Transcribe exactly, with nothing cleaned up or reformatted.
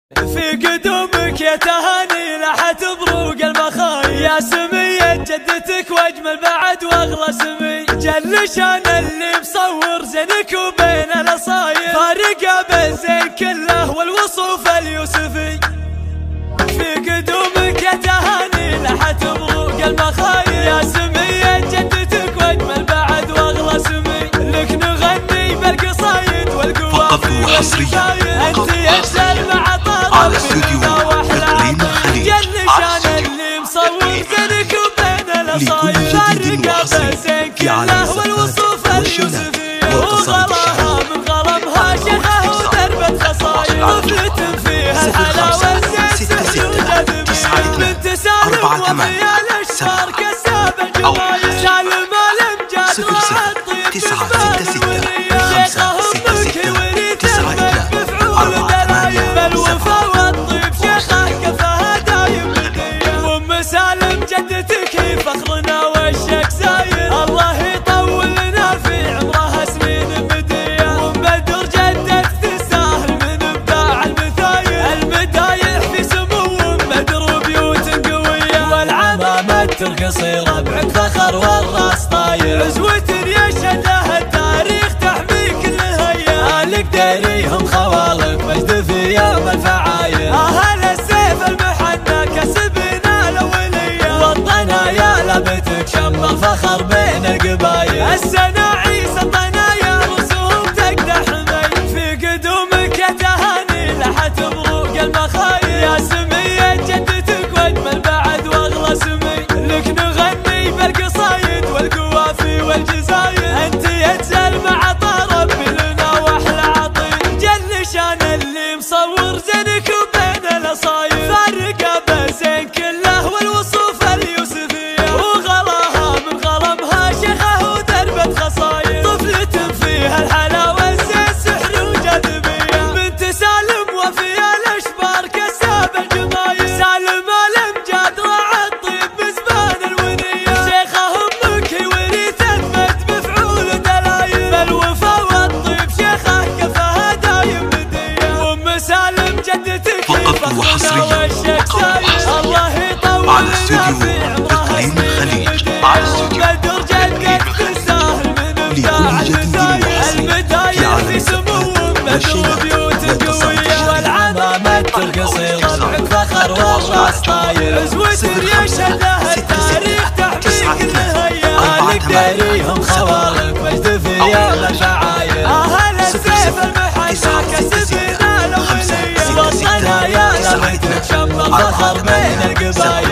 في قدومك يا تهاني لاحت بروق المخايل، يا سمية جدتك واجمل بعد واغلى سمي، جل شان اللي مصور زينك وبين الاصايل، فارقه بين زين كله والوصوف اليوسفي. في قدومك يا تهاني لاحت بروق المخايل، يا سمية جدتك واجمل بعد واغلى سمي، لك نغني بالقصايد والقوافي والشايل، انت يجزل مع على استوديو إقليم الخليج. جل شان اللي مصور زينك وبين الاصايل، فارقه بين زين كله والوصوف اليوسفية، وغلاها من غلبها شيخه ودربة خصايل، طفلة فيها الحلاوة الزين وجذبية، بنت سالم وفيها الاشبار كسابة جمايل، سالم الامجاد والطيب جبال الولية، شيخه امك وريثه بفعول دلايل، بالوفا والطيب شيخه كفاها دايم هدية، وام سالم جدتك فخرنا والشك زايد، الله يطول لنا في عمرها سنين بدية، وام بدر جدتك تستاهل من ابداع المثايل، المدايح في سمو ام بدر وبيوت قوية، والعمامة القصيرة بعد فخر والراس طاير، عزوة يشهد لها التاريخ تحمي كل هيا، آلك داريهم خوالق مجد في يوم الفعايل، اهل السيف المحنى كسبنا الاولية، والطنايا لبتك شم الفخر بين القبايل، السنة عيسى الطنايا رسوم تقدح حمي، في قدومك يا تهاني لاحت بروق المخايل، يا سمية جدتك واجمل بعد واغلى سمي، لك نغني بالقصايد والقوافي والجزايل، انت يجزل مع طرب لنا واحلى عطيل، جل شان اللي مصور زينك وبين الاصايل، فارقه بين زين كله والوصوف اليوسفية، وغلاها من غلبها شيخه ودربة خصايل، طفلة فيها الحلاوة الزين سحر وجاذبية، بنت سالم وفيها الاشبار كسابة الجمايل، سالم الامجاد راعى الطيب بزبان الونية، شيخه امك وريثه مجد بفعول دلايل، بالوفا والطيب شيخه كفاها دايم هدية، وام سالم جدتك فقط وحصريا والشك زايد، الله يطول على لنا استوديو في عمرها إقليم سنين الخليج. بدية، على استوديو بدر جدك تستاهل من ابداع لكل جديد المثايل، وحصري المدايح في عالم في سمو الثقافة بدر والشيلات وبيوت والتصنيف قوية، والعمامة القصيرة بعد فخر والراس طاير، عزوة يشهد لها التاريخ تحمي كل هيا، آلك داريهم خوالق مجد في يوم الفعايل، اهل السيف المحنى كسبنا الاولية، والطنايا لبتك شم الفخر بين القبايل.